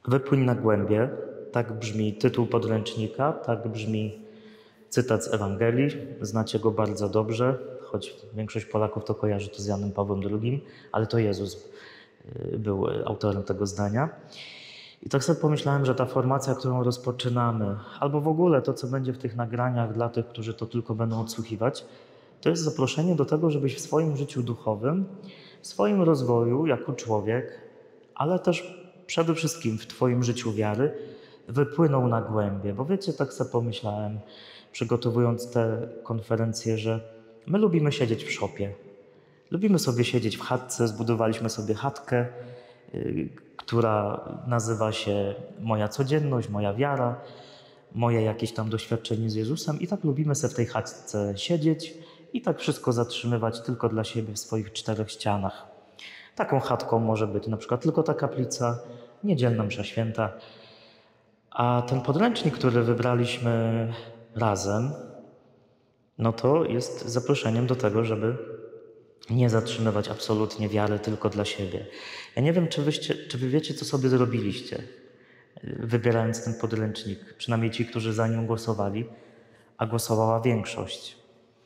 Wypłyń na głębie, tak brzmi tytuł podręcznika, tak brzmi cytat z Ewangelii. Znacie go bardzo dobrze, choć większość Polaków to kojarzy to z Janem Pawłem II, ale to Jezus był autorem tego zdania. I tak sobie pomyślałem, że ta formacja, którą rozpoczynamy, albo w ogóle to, co będzie w tych nagraniach dla tych, którzy to tylko będą odsłuchiwać, to jest zaproszenie do tego, żebyś w swoim życiu duchowym, w swoim rozwoju jako człowiek, ale też przede wszystkim w Twoim życiu wiary, wypłynął na głębie. Bo wiecie, tak sobie pomyślałem, przygotowując tę konferencję, że my lubimy siedzieć w szopie. Lubimy sobie siedzieć w chatce, zbudowaliśmy sobie chatkę, która nazywa się moja codzienność, moja wiara, moje jakieś tam doświadczenie z Jezusem i tak lubimy sobie w tej chatce siedzieć i tak wszystko zatrzymywać tylko dla siebie w swoich 4 ścianach. Taką chatką może być na przykład tylko ta kaplica, niedzielna msza święta. A ten podręcznik, który wybraliśmy razem, no to jest zaproszeniem do tego, żeby nie zatrzymywać absolutnie wiary tylko dla siebie. Ja nie wiem, czy wy wiecie, co sobie zrobiliście, wybierając ten podręcznik. Przynajmniej ci, którzy za nim głosowali, a głosowała większość.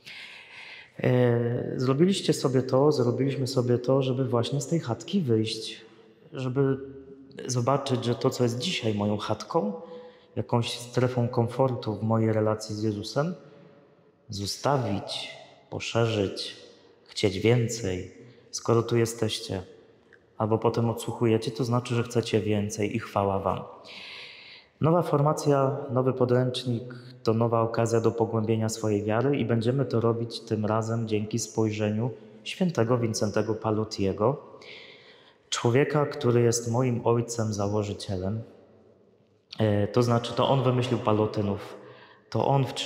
Zrobiliśmy sobie to, żeby właśnie z tej chatki wyjść, żeby zobaczyć, że to, co jest dzisiaj moją chatką, jakąś strefą komfortu w mojej relacji z Jezusem, zostawić, poszerzyć, chcieć więcej. Skoro tu jesteście, albo potem odsłuchujecie, to znaczy, że chcecie więcej i chwała Wam. Nowa formacja, nowy podręcznik to nowa okazja do pogłębienia swojej wiary i będziemy to robić tym razem dzięki spojrzeniu świętego Wincentego Pallotiego, człowieka, który jest moim ojcem założycielem. To znaczy, to on wymyślił Pallotynów. To on w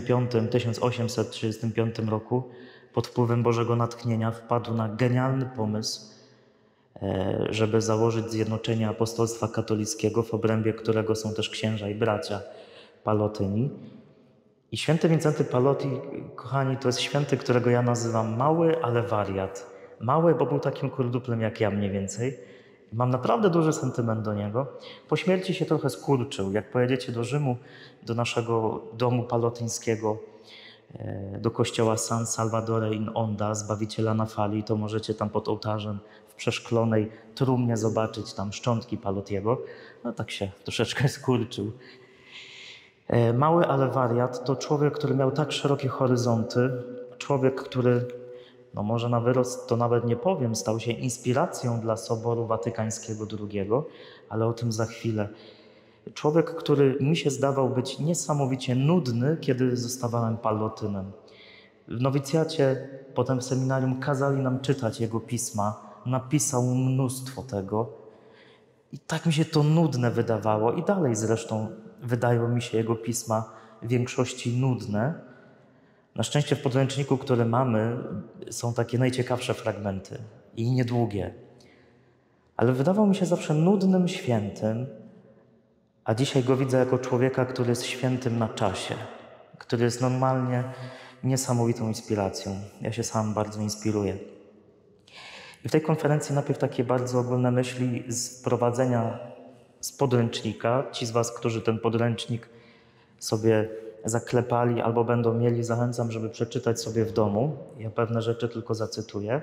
1835 roku pod wpływem Bożego natchnienia wpadł na genialny pomysł, żeby założyć zjednoczenie apostolstwa katolickiego, w obrębie którego są też księża i bracia Pallotyni. I święty Wincenty Pallotti, kochani, to jest święty, którego ja nazywam mały, ale wariat. Mały, bo był takim kurduplem jak ja mniej więcej. Mam naprawdę duży sentyment do niego. Po śmierci się trochę skurczył. Jak pojedziecie do Rzymu, do naszego domu pallotyńskiego, do kościoła San Salvatore in Onda, Zbawiciela na fali, to możecie tam pod ołtarzem w przeszklonej trumnie zobaczyć tam szczątki Pallottiego. No tak się troszeczkę skurczył. Mały, ale wariat to człowiek, który miał tak szerokie horyzonty, człowiek, który, no może na wyrost to nawet nie powiem, stał się inspiracją dla Soboru Watykańskiego II, ale o tym za chwilę. Człowiek, który mi się zdawał być niesamowicie nudny, kiedy zostawałem pallotynem. W nowicjacie, potem w seminarium kazali nam czytać jego pisma. Napisał mnóstwo tego. I tak mi się to nudne wydawało. I dalej zresztą wydają mi się jego pisma w większości nudne. Na szczęście w podręczniku, który mamy, są takie najciekawsze fragmenty i niedługie. Ale wydawał mi się zawsze nudnym świętym, a dzisiaj go widzę jako człowieka, który jest świętym na czasie, który jest normalnie niesamowitą inspiracją. Ja się sam bardzo inspiruję. I w tej konferencji najpierw takie bardzo ogólne myśli z wprowadzenia z podręcznika. Ci z Was, którzy ten podręcznik sobie zaklepali albo będą mieli, zachęcam, żeby przeczytać sobie w domu. Ja pewne rzeczy tylko zacytuję.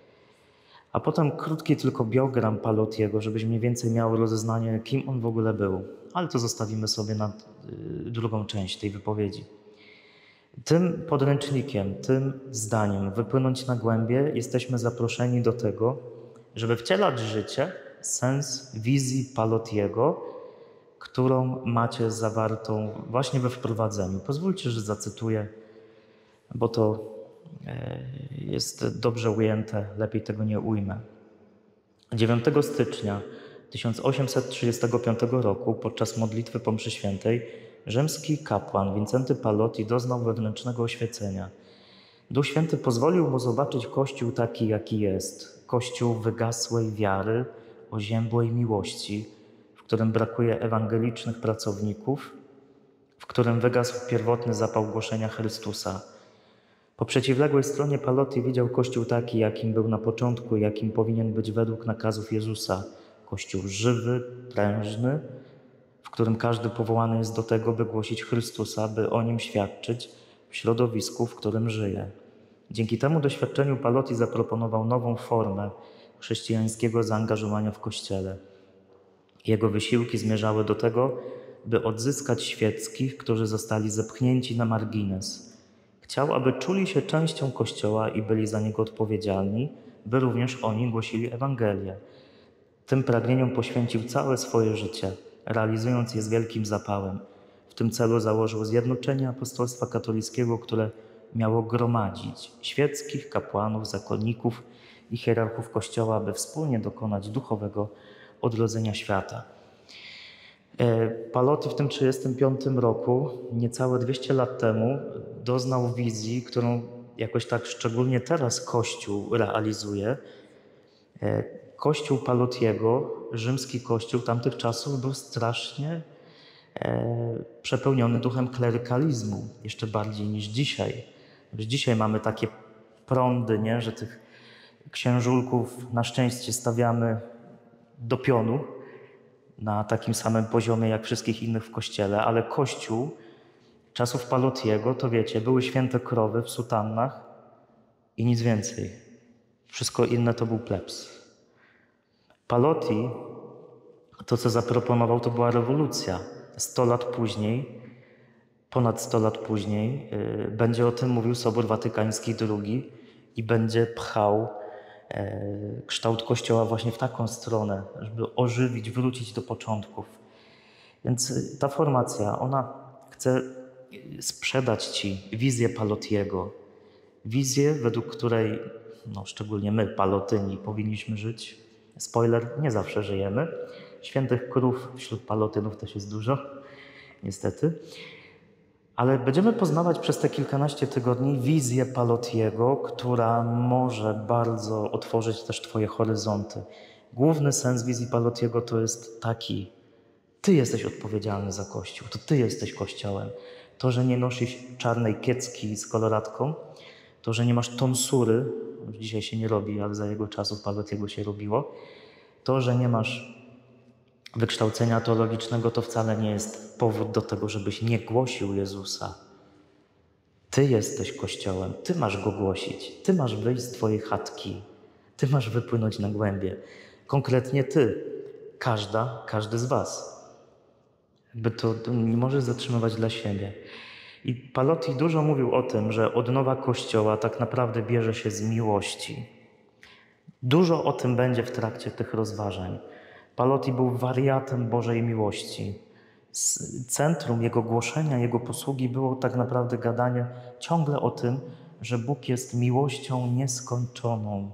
A potem krótki tylko biogram Pallottiego, żebyś mniej więcej miał rozeznanie, kim on w ogóle był. Ale to zostawimy sobie na drugą część tej wypowiedzi. Tym podręcznikiem, tym zdaniem wypłynąć na głębie jesteśmy zaproszeni do tego, żeby wcielać życie, sens wizji Pallottiego, którą macie zawartą właśnie we wprowadzeniu. Pozwólcie, że zacytuję, bo to jest dobrze ujęte, lepiej tego nie ujmę. 9 stycznia 1835 roku podczas modlitwy po mszy świętej rzymski kapłan Wincenty Pallotti doznał wewnętrznego oświecenia. Duch Święty pozwolił mu zobaczyć Kościół taki, jaki jest. Kościół wygasłej wiary, oziębłej miłości, w którym brakuje ewangelicznych pracowników, w którym wygasł pierwotny zapał głoszenia Chrystusa. Po przeciwległej stronie Pallotti widział Kościół taki, jakim był na początku, jakim powinien być według nakazów Jezusa. Kościół żywy, prężny, w którym każdy powołany jest do tego, by głosić Chrystusa, by o Nim świadczyć w środowisku, w którym żyje. Dzięki temu doświadczeniu Palotti zaproponował nową formę chrześcijańskiego zaangażowania w Kościele. Jego wysiłki zmierzały do tego, by odzyskać świeckich, którzy zostali zepchnięci na margines. Chciał, aby czuli się częścią Kościoła i byli za niego odpowiedzialni, by również oni głosili Ewangelię. Tym pragnieniom poświęcił całe swoje życie, realizując je z wielkim zapałem. W tym celu założył Zjednoczenie Apostolstwa Katolickiego, które miało gromadzić świeckich, kapłanów, zakonników i hierarchów Kościoła, aby wspólnie dokonać duchowego odrodzenia świata. Palotti w tym 1935 roku, niecałe 200 lat temu, doznał wizji, którą jakoś tak szczególnie teraz Kościół realizuje. Kościół Palottiego, rzymski kościół tamtych czasów, był strasznie przepełniony duchem klerykalizmu, jeszcze bardziej niż dzisiaj. Już dzisiaj mamy takie prądy, nie? Że tych księżulków na szczęście stawiamy do pionu na takim samym poziomie jak wszystkich innych w kościele, ale kościół czasów Palottiego, to wiecie, były święte krowy w sutannach i nic więcej. Wszystko inne to był plebs. Palotti, to co zaproponował, to była rewolucja. 100 lat później, ponad 100 lat później, będzie o tym mówił Sobór Watykański II i będzie pchał kształt Kościoła właśnie w taką stronę, żeby ożywić, wrócić do początków. Więc ta formacja, ona chce sprzedać ci wizję Palottiego. Wizję, według której, szczególnie my, Palotyni, powinniśmy żyć. Spoiler, nie zawsze żyjemy. Świętych krów wśród Palotynów też jest dużo, niestety. Ale będziemy poznawać przez te kilkanaście tygodni wizję Palottiego, która może bardzo otworzyć też twoje horyzonty. Główny sens wizji Palottiego to jest taki: ty jesteś odpowiedzialny za Kościół, to ty jesteś Kościołem. To, że nie nosisz czarnej kiecki z koloratką, to, że nie masz tonsury, już dzisiaj się nie robi, ale za jego czasów Palottiego się robiło, to, że nie masz wykształcenia teologicznego, to wcale nie jest powód do tego, żebyś nie głosił Jezusa. Ty jesteś Kościołem, ty masz Go głosić, ty masz wyjść z twojej chatki, ty masz wypłynąć na głębie. Konkretnie ty, każdy z was. Jakby to nie możesz zatrzymywać dla siebie. I Palotti dużo mówił o tym, że odnowa Kościoła tak naprawdę bierze się z miłości. Dużo o tym będzie w trakcie tych rozważań. Palotti był wariatem Bożej miłości. Centrum jego głoszenia, jego posługi było tak naprawdę gadanie ciągle o tym, że Bóg jest miłością nieskończoną.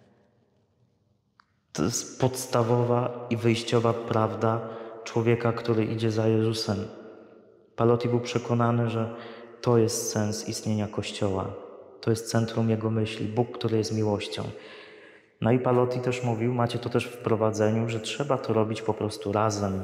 To jest podstawowa i wyjściowa prawda człowieka, który idzie za Jezusem. Palotti był przekonany, że to jest sens istnienia Kościoła. To jest centrum jego myśli. Bóg, który jest miłością. No i Palotti też mówił, macie to też w wprowadzeniu, że trzeba to robić po prostu razem.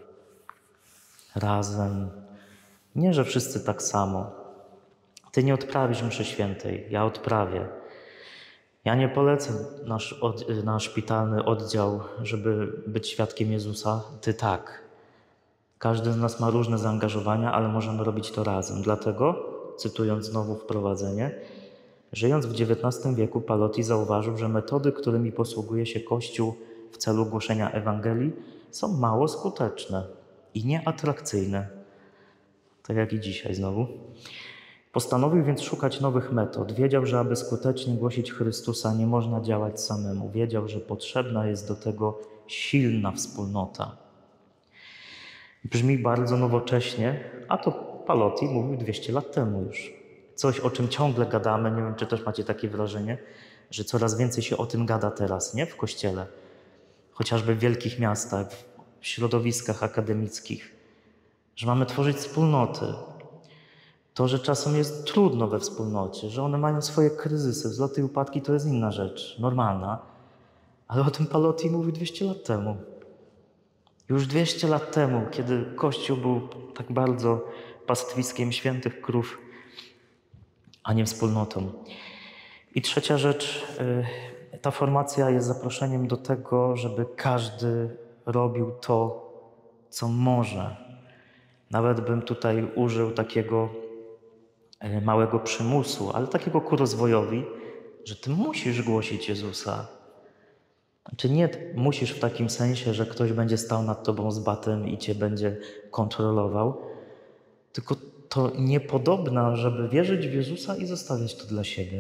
Razem. Nie, że wszyscy tak samo. Ty nie odprawisz mszy świętej, ja odprawię. Ja nie polecę na szpitalny oddział, żeby być świadkiem Jezusa. Ty tak. Każdy z nas ma różne zaangażowania, ale możemy robić to razem. Dlatego, cytując znowu wprowadzenie, żyjąc w XIX wieku, Palotti zauważył, że metody, którymi posługuje się Kościół w celu głoszenia Ewangelii, są mało skuteczne i nieatrakcyjne. Tak jak i dzisiaj znowu. Postanowił więc szukać nowych metod. Wiedział, że aby skutecznie głosić Chrystusa, nie można działać samemu. Wiedział, że potrzebna jest do tego silna wspólnota. Brzmi bardzo nowocześnie, a to Palotti mówił 200 lat temu już. Coś, o czym ciągle gadamy, nie wiem, czy też macie takie wrażenie, że coraz więcej się o tym gada teraz, nie? W Kościele. Chociażby w wielkich miastach, w środowiskach akademickich. Że mamy tworzyć wspólnoty. To, że czasem jest trudno we wspólnocie, że one mają swoje kryzysy, wzloty i upadki, to jest inna rzecz, normalna. Ale o tym Palotti mówił 200 lat temu. Już 200 lat temu, kiedy Kościół był tak bardzo pastwiskiem świętych krów, a nie wspólnotą. I trzecia rzecz, Ta formacja jest zaproszeniem do tego, żeby każdy robił to, co może. Nawet bym tutaj użył takiego małego przymusu, ale takiego ku rozwojowi, że ty musisz głosić Jezusa. Znaczy nie musisz w takim sensie, że ktoś będzie stał nad tobą z batem i cię będzie kontrolował, tylko to niepodobna, żeby wierzyć w Jezusa i zostawiać to dla siebie.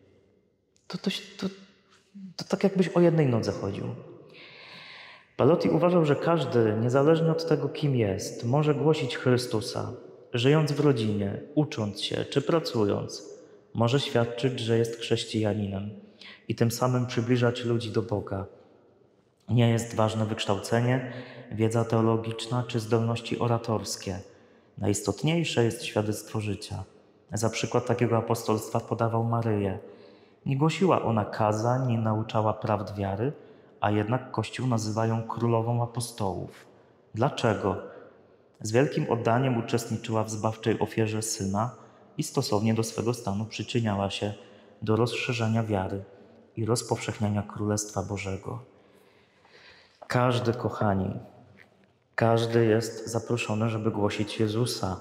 To tak jakbyś o jednej nodze chodził. Palotti uważał, że każdy, niezależnie od tego, kim jest, może głosić Chrystusa, żyjąc w rodzinie, ucząc się czy pracując, może świadczyć, że jest chrześcijaninem i tym samym przybliżać ludzi do Boga. Nie jest ważne wykształcenie, wiedza teologiczna czy zdolności oratorskie. Najistotniejsze jest świadectwo życia. Za przykład takiego apostolstwa podawał Maryję. Nie głosiła ona kazań, nie nauczała prawd wiary, a jednak Kościół nazywa ją królową apostołów. Dlaczego? Z wielkim oddaniem uczestniczyła w zbawczej ofierze Syna i stosownie do swego stanu przyczyniała się do rozszerzenia wiary i rozpowszechniania Królestwa Bożego. Każdy, kochani, każdy jest zaproszony, żeby głosić Jezusa.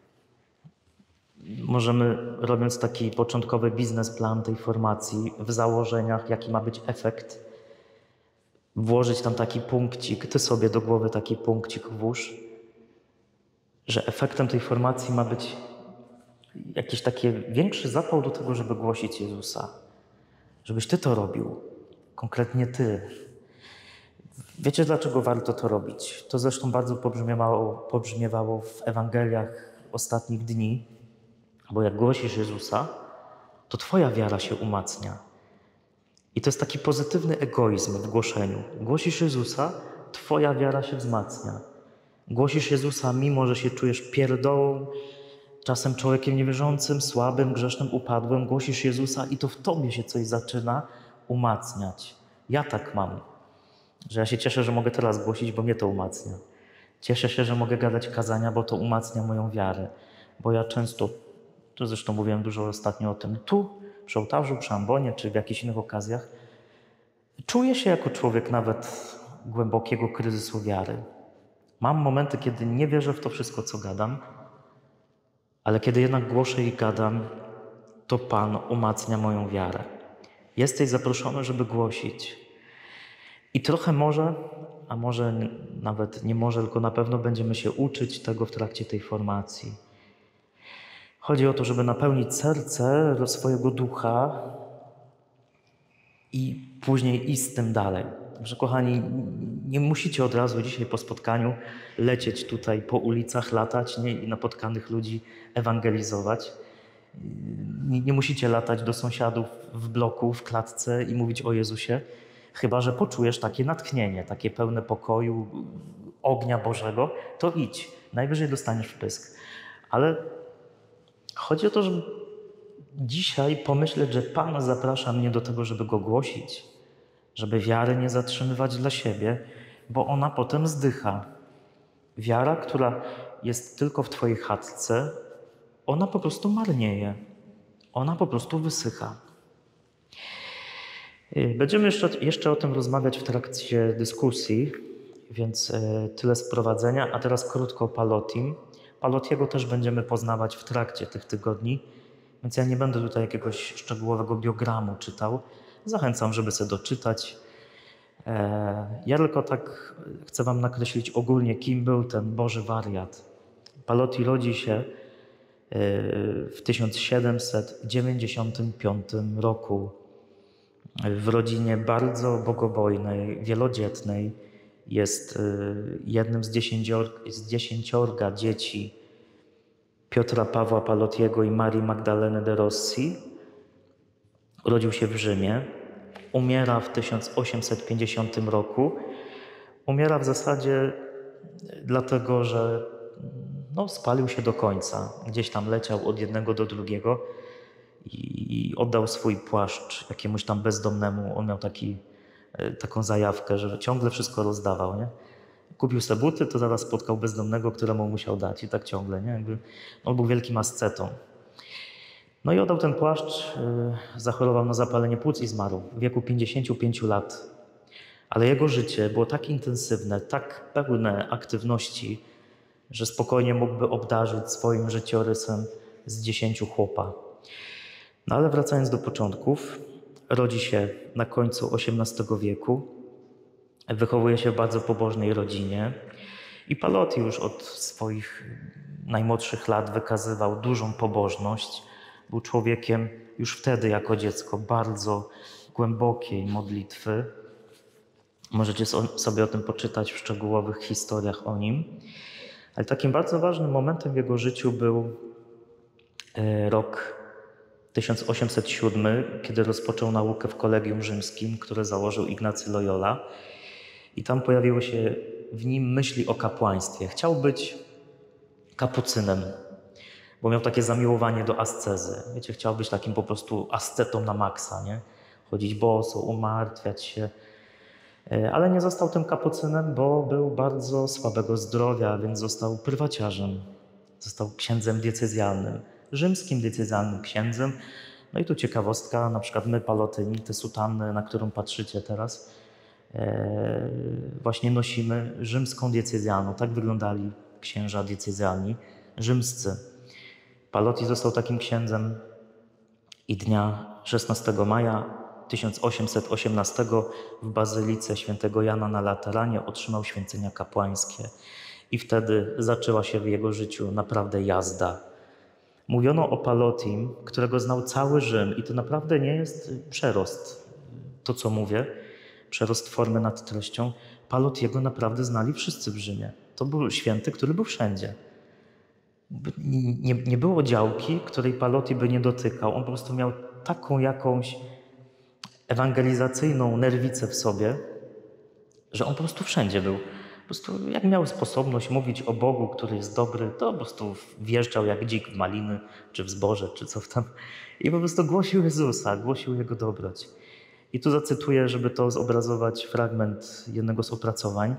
Możemy, robiąc taki początkowy biznesplan tej formacji, w założeniach, jaki ma być efekt, włożyć tam taki punkcik, ty sobie do głowy taki punkcik włóż, że efektem tej formacji ma być jakiś taki większy zapał do tego, żeby głosić Jezusa. Żebyś ty to robił, konkretnie ty. Wiecie, dlaczego warto to robić? To zresztą bardzo pobrzmiewało w Ewangeliach ostatnich dni, bo jak głosisz Jezusa, to twoja wiara się umacnia. I to jest taki pozytywny egoizm w głoszeniu. Głosisz Jezusa, twoja wiara się wzmacnia. Głosisz Jezusa, mimo że się czujesz pierdołą, czasem człowiekiem niewierzącym, słabym, grzesznym, upadłym. Głosisz Jezusa i to w tobie się coś zaczyna umacniać. Ja tak mam, że ja się cieszę, że mogę teraz głosić, bo mnie to umacnia. Cieszę się, że mogę gadać kazania, bo to umacnia moją wiarę. Bo ja często, to zresztą mówiłem dużo ostatnio o tym, tu, przy ołtarzu, przy ambonie, czy w jakichś innych okazjach, czuję się jako człowiek nawet głębokiego kryzysu wiary. Mam momenty, kiedy nie wierzę w to wszystko, co gadam, ale kiedy jednak głoszę i gadam, to Pan umacnia moją wiarę. Jesteś zaproszony, żeby głosić. I trochę może, a może nawet nie może, tylko na pewno będziemy się uczyć tego w trakcie tej formacji. Chodzi o to, żeby napełnić serce swojego ducha i później iść z tym dalej. Także kochani, nie musicie od razu dzisiaj po spotkaniu lecieć tutaj po ulicach, latać i napotkanych ludzi ewangelizować. Nie musicie latać do sąsiadów w bloku, w klatce i mówić o Jezusie, chyba że poczujesz takie natchnienie, takie pełne pokoju, ognia Bożego, to idź. Najwyżej dostaniesz wpysk. Ale chodzi o to, żeby dzisiaj pomyśleć, że Pan zaprasza mnie do tego, żeby Go głosić, żeby wiary nie zatrzymywać dla siebie, bo ona potem zdycha. Wiara, która jest tylko w twojej chatce, ona po prostu marnieje. Ona po prostu wysycha. Będziemy jeszcze o tym rozmawiać w trakcie dyskusji, więc tyle z wprowadzenia. A teraz krótko o Palottim. Palottiego też będziemy poznawać w trakcie tych tygodni, więc ja nie będę tutaj jakiegoś szczegółowego biogramu czytał. Zachęcam, żeby sobie doczytać. Ja tylko tak chcę wam nakreślić ogólnie, kim był ten Boży wariat. Palotti rodzi się w 1795 roku w rodzinie bardzo bogobojnej, wielodzietnej. Jest jednym z dziesięciorga dzieci Piotra Pawła Palottiego i Marii Magdaleny de Rossi. Urodził się w Rzymie. Umiera w 1850 roku. Umiera w zasadzie dlatego, że spalił się do końca. Gdzieś tam leciał od jednego do drugiego i oddał swój płaszcz jakiemuś tam bezdomnemu. On miał taką zajawkę, że ciągle wszystko rozdawał, nie? Kupił sobie buty, to zaraz spotkał bezdomnego, któremu musiał dać i tak ciągle, nie? On był wielkim ascetą. No i oddał ten płaszcz, zachorował na zapalenie płuc i zmarł w wieku 55 lat. Ale jego życie było tak intensywne, tak pełne aktywności, że spokojnie mógłby obdarzyć swoim życiorysem z 10 chłopa. No ale wracając do początków, rodzi się na końcu XVIII wieku, wychowuje się w bardzo pobożnej rodzinie i Palotti już od swoich najmłodszych lat wykazywał dużą pobożność. Był człowiekiem już wtedy jako dziecko bardzo głębokiej modlitwy. Możecie sobie o tym poczytać w szczegółowych historiach o nim. Ale takim bardzo ważnym momentem w jego życiu był rok 1807, kiedy rozpoczął naukę w Kolegium Rzymskim, które założył Ignacy Loyola. I tam pojawiły się w nim myśli o kapłaństwie. Chciał być kapucynem, bo miał takie zamiłowanie do ascezy. Wiecie, chciał być takim po prostu ascetą na maksa, nie? Chodzić boso, umartwiać się. Ale nie został tym kapucynem, bo był bardzo słabego zdrowia, więc został prywaciarzem. Został księdzem diecezjalnym, rzymskim diecezjalnym księdzem. No i tu ciekawostka, na przykład my Palotyni, te sutanny, na którą patrzycie teraz, właśnie nosimy rzymską diecezjalną. Tak wyglądali księża diecezjalni, rzymscy. Palotti został takim księdzem i dnia 16 maja 1818 w Bazylice Świętego Jana na Lateranie otrzymał święcenia kapłańskie. I wtedy zaczęła się w jego życiu naprawdę jazda. Mówiono o Palottim, którego znał cały Rzym i to naprawdę nie jest przerost, to co mówię, przerost formy nad treścią. Palottiego naprawdę znali wszyscy w Rzymie. To był święty, który był wszędzie. Nie było działki, której Palotti by nie dotykał. On po prostu miał taką jakąś ewangelizacyjną nerwicę w sobie, że on po prostu wszędzie był. Po prostu jak miał sposobność mówić o Bogu, który jest dobry, to po prostu wjeżdżał jak dzik w maliny, czy w zboże, czy co tam. I po prostu głosił Jezusa, głosił Jego dobroć. I tu zacytuję, żeby to zobrazować fragment jednego z opracowań.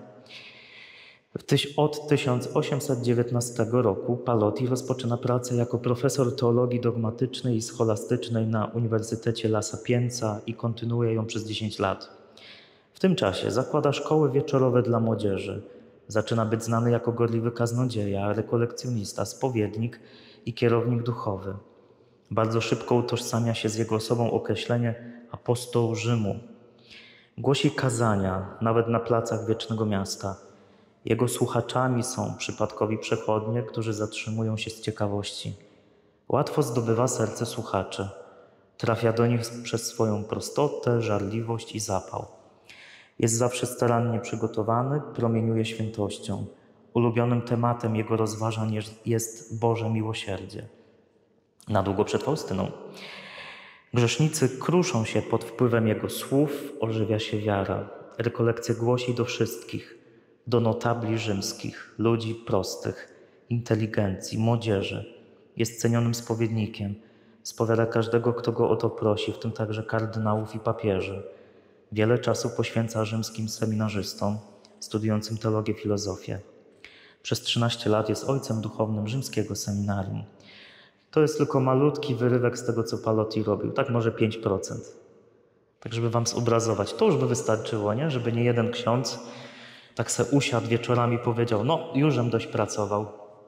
Od 1819 roku Palotti rozpoczyna pracę jako profesor teologii dogmatycznej i scholastycznej na Uniwersytecie La Sapienza i kontynuuje ją przez 10 lat. W tym czasie zakłada szkoły wieczorowe dla młodzieży. Zaczyna być znany jako gorliwy kaznodzieja, rekolekcjonista, spowiednik i kierownik duchowy. Bardzo szybko utożsamia się z jego osobą określenie apostoł Rzymu. Głosi kazania, nawet na placach Wiecznego Miasta. Jego słuchaczami są przypadkowi przechodnie, którzy zatrzymują się z ciekawości. Łatwo zdobywa serce słuchaczy. Trafia do nich przez swoją prostotę, żarliwość i zapał. Jest zawsze starannie przygotowany, promieniuje świętością. Ulubionym tematem jego rozważań jest Boże miłosierdzie. Na długo przed Faustyną. Grzesznicy kruszą się pod wpływem jego słów, ożywia się wiara. Rekolekcje głosi do wszystkich, do notabli rzymskich, ludzi prostych, inteligencji, młodzieży. Jest cenionym spowiednikiem. Spowiada każdego, kto go o to prosi, w tym także kardynałów i papieży. Wiele czasu poświęca rzymskim seminarzystom, studiującym teologię, filozofię. Przez 13 lat jest ojcem duchownym rzymskiego seminarium. To jest tylko malutki wyrywek z tego, co Palotti robił, tak może 5%. Tak, żeby wam zobrazować. To już by wystarczyło, nie? Żeby nie jeden ksiądz tak se usiadł wieczorami i powiedział, no jużem dość pracował.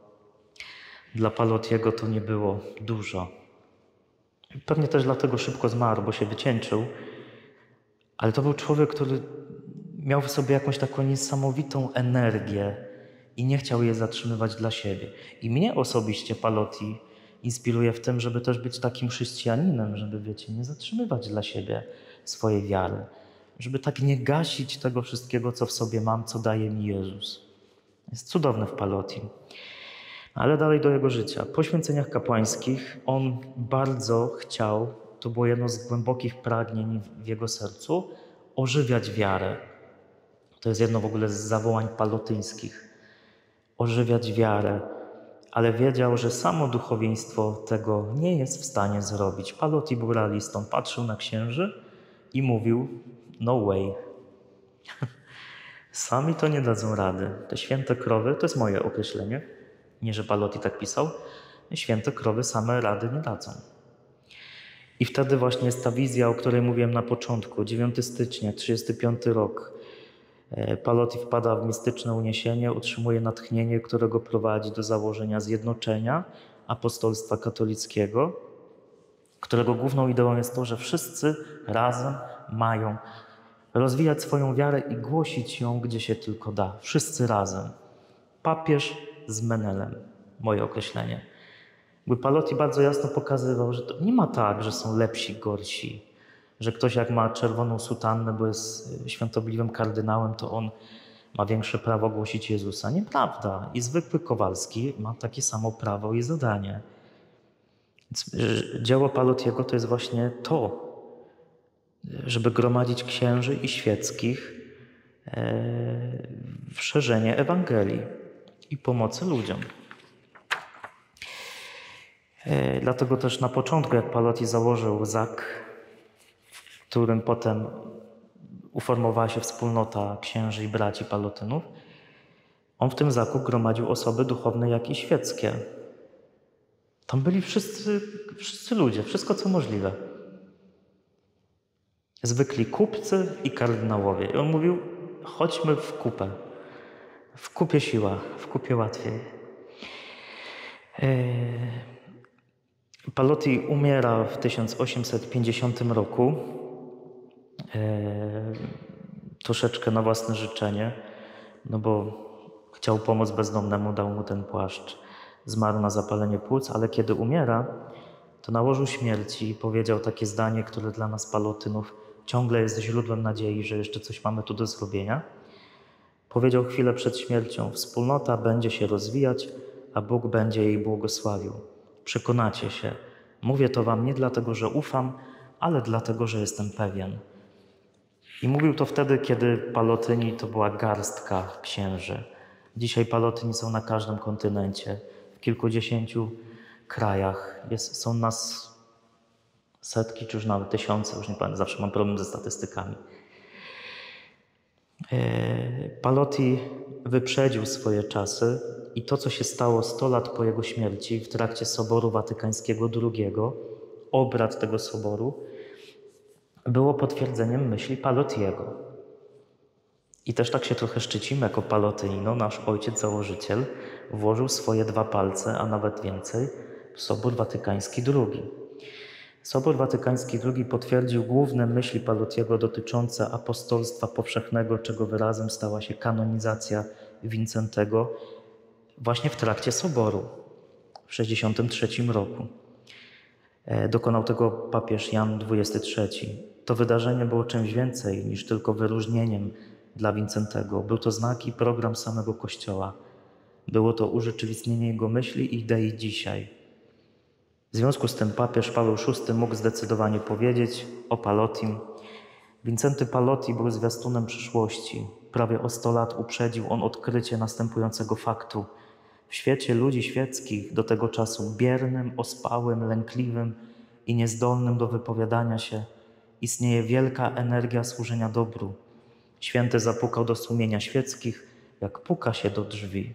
Dla Palottiego to nie było dużo. Pewnie też dlatego szybko zmarł, bo się wycieńczył. Ale to był człowiek, który miał w sobie jakąś taką niesamowitą energię i nie chciał jej zatrzymywać dla siebie. I mnie osobiście Palotti inspiruje w tym, żeby też być takim chrześcijaninem, żeby, wiecie, nie zatrzymywać dla siebie swojej wiary. Żeby tak nie gasić tego wszystkiego, co w sobie mam, co daje mi Jezus. Jest cudowny w Palottim. Ale dalej do jego życia. Po święceniach kapłańskich on bardzo chciał, to było jedno z głębokich pragnień w jego sercu, ożywiać wiarę. To jest jedno w ogóle z zawołań palotyńskich. Ożywiać wiarę. Ale wiedział, że samo duchowieństwo tego nie jest w stanie zrobić. Palotti był realistą. Patrzył na księży i mówił, no way. Sami to nie dadzą rady. Te święte krowy, to jest moje określenie, nie że Palotti tak pisał, święte krowy same rady nie dadzą. I wtedy właśnie jest ta wizja, o której mówiłem na początku, 9 stycznia, 35 rok. Palotti wpada w mistyczne uniesienie, otrzymuje natchnienie, które go prowadzi do założenia zjednoczenia apostolstwa katolickiego, którego główną ideą jest to, że wszyscy razem mają rozwijać swoją wiarę i głosić ją, gdzie się tylko da. Wszyscy razem. Papież z Menelem, moje określenie. Palotti bardzo jasno pokazywał, że to nie ma tak, że są lepsi, gorsi. Że ktoś jak ma czerwoną sutannę, bo jest świątobliwym kardynałem, to on ma większe prawo głosić Jezusa. Nieprawda. I zwykły Kowalski ma takie samo prawo i zadanie. Więc dzieło Palottiego to jest właśnie to, żeby gromadzić księży i świeckich w szerzenie Ewangelii i pomocy ludziom. Dlatego też na początku, jak Palotti założył ZAK, w którym potem uformowała się wspólnota księży i braci Palotynów, on w tym ZAK-u gromadził osoby duchowne, jak i świeckie. Tam byli wszyscy ludzie, wszystko co możliwe. Zwykli kupcy i kardynałowie. I on mówił, chodźmy w kupę. W kupie siła, w kupie łatwiej. Palotti umiera w 1850 roku. Troszeczkę na własne życzenie, no bo chciał pomóc bezdomnemu, dał mu ten płaszcz. Zmarł na zapalenie płuc, ale kiedy umiera, to na łożu śmierci i powiedział takie zdanie, które dla nas Palotynów ciągle jest źródłem nadziei, że jeszcze coś mamy tu do zrobienia. Powiedział chwilę przed śmiercią: wspólnota będzie się rozwijać, a Bóg będzie jej błogosławił. Przekonacie się. Mówię to wam nie dlatego, że ufam, ale dlatego, że jestem pewien. I mówił to wtedy, kiedy Palotyni to była garstka księży. Dzisiaj Palotyni są na każdym kontynencie, w kilkudziesięciu krajach. Są nas setki, czy już nawet tysiące, już nie pamiętam, zawsze mam problem ze statystykami. Palotti wyprzedził swoje czasy i to, co się stało 100 lat po jego śmierci w trakcie Soboru Watykańskiego II, obrad tego soboru, było potwierdzeniem myśli Palottiego. I też tak się trochę szczycimy jako Palotyni. No, nasz ojciec założyciel włożył swoje 2 palce, a nawet więcej, w Sobór Watykański II. Sobór Watykański II potwierdził główne myśli Palottiego dotyczące apostolstwa powszechnego, czego wyrazem stała się kanonizacja Wincentego właśnie w trakcie Soboru w 1963 roku. Dokonał tego papież Jan XXIII. To wydarzenie było czymś więcej niż tylko wyróżnieniem dla Wincentego. Był to znak i program samego Kościoła. Było to urzeczywistnienie jego myśli i idei dzisiaj. W związku z tym papież Paweł VI mógł zdecydowanie powiedzieć o Palottim: Wincenty Palotti był zwiastunem przyszłości. Prawie o 100 lat uprzedził on odkrycie następującego faktu. W świecie ludzi świeckich, do tego czasu biernym, ospałym, lękliwym i niezdolnym do wypowiadania się, istnieje wielka energia służenia dobru. Święty zapukał do sumienia świeckich, jak puka się do drzwi.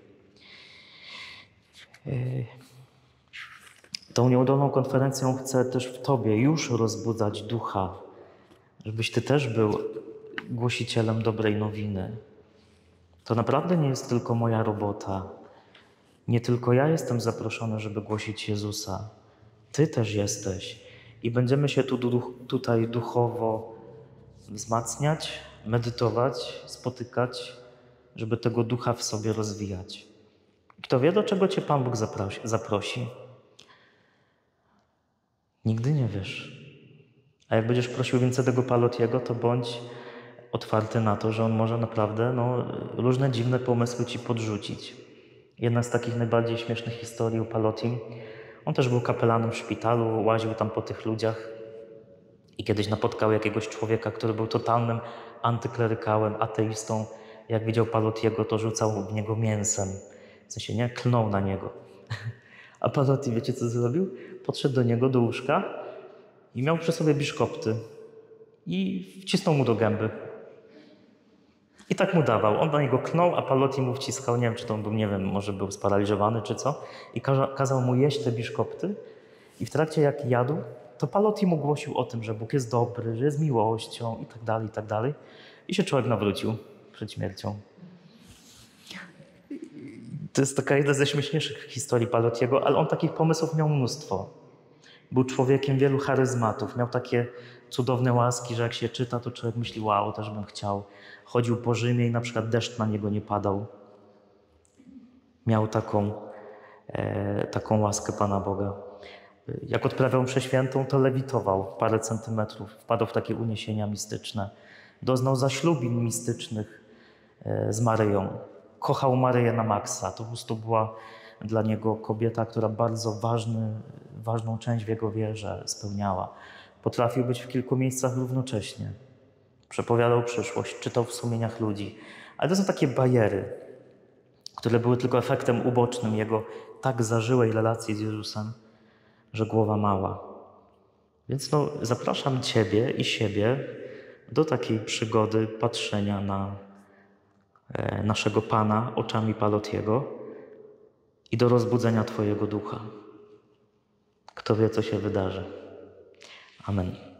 Tą nieudolną konferencją chcę też w Tobie już rozbudzać ducha, żebyś Ty też był głosicielem dobrej nowiny. To naprawdę nie jest tylko moja robota. Nie tylko ja jestem zaproszony, żeby głosić Jezusa. Ty też jesteś. I będziemy się tutaj duchowo wzmacniać, medytować, spotykać, żeby tego ducha w sobie rozwijać. Kto wie, do czego Cię Pan Bóg zaprosi? Nigdy nie wiesz. A jak będziesz prosił Wincentego Palottiego, to bądź otwarty na to, że on może naprawdę różne dziwne pomysły Ci podrzucić. Jedna z takich najbardziej śmiesznych historii o Palottim. On też był kapelanem w szpitalu, łaził tam po tych ludziach i kiedyś napotkał jakiegoś człowieka, który był totalnym antyklerykałem, ateistą. Jak widział Palottiego, to rzucał w niego mięsem. W sensie, nie? Klnął na niego. A Palotti, wiecie co zrobił? Podszedł do niego, do łóżka i miał przy sobie biszkopty i wcisnął mu do gęby. I tak mu dawał. On na niego klnął, a Palotti mu wciskał, nie wiem, czy to on był, nie wiem, może był sparaliżowany, czy co. I kazał mu jeść te biszkopty. I w trakcie jak jadł, to Palotti mu głosił o tym, że Bóg jest dobry, że jest miłością i tak dalej, i tak dalej. I się człowiek nawrócił przed śmiercią. To jest taka jedna ze śmieszniejszych historii Palottiego, ale on takich pomysłów miał mnóstwo. Był człowiekiem wielu charyzmatów, miał takie cudowne łaski, że jak się czyta, to człowiek myśli, wow, też bym chciał. Chodził po Rzymie i na przykład deszcz na niego nie padał. Miał taką łaskę Pana Boga. Jak odprawiał mszę świętą, to lewitował parę centymetrów, wpadł w takie uniesienia mistyczne. Doznał zaślubin mistycznych z Maryją. Kochał Maryję na maksa. To po prostu była dla niego kobieta, która bardzo ważną część w jego wierze spełniała. Potrafił być w kilku miejscach równocześnie. Przepowiadał przyszłość, czytał w sumieniach ludzi. Ale to są takie bajery, które były tylko efektem ubocznym jego tak zażyłej relacji z Jezusem, że głowa mała. Więc zapraszam Ciebie i siebie do takiej przygody patrzenia na naszego Pana oczami Palottiego i do rozbudzenia Twojego ducha. Kto wie, co się wydarzy. Amen.